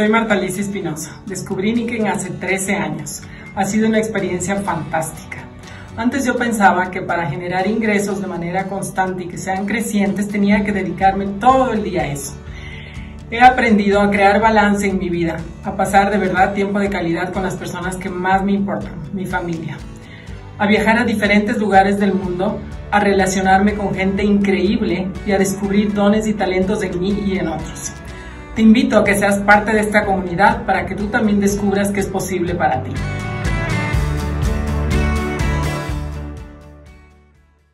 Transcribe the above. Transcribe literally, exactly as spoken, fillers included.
Soy Marta Alicia Espinosa. Descubrí Niken hace trece años. Ha sido una experiencia fantástica. Antes yo pensaba que para generar ingresos de manera constante y que sean crecientes tenía que dedicarme todo el día a eso. He aprendido a crear balance en mi vida, a pasar de verdad tiempo de calidad con las personas que más me importan, mi familia, a viajar a diferentes lugares del mundo, a relacionarme con gente increíble y a descubrir dones y talentos en mí y en otros. Te invito a que seas parte de esta comunidad para que tú también descubras que es posible para ti.